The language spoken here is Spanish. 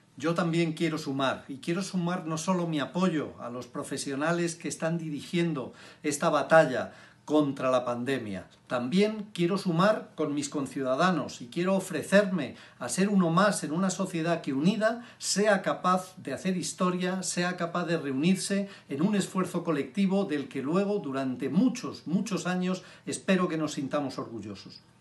Yo también quiero sumar, y quiero sumar no solo mi apoyo a los profesionales que están dirigiendo esta batalla contra la pandemia, también quiero sumar con mis conciudadanos y quiero ofrecerme a ser uno más en una sociedad que unida sea capaz de hacer historia, sea capaz de reunirse en un esfuerzo colectivo del que luego durante muchos, muchos años espero que nos sintamos orgullosos.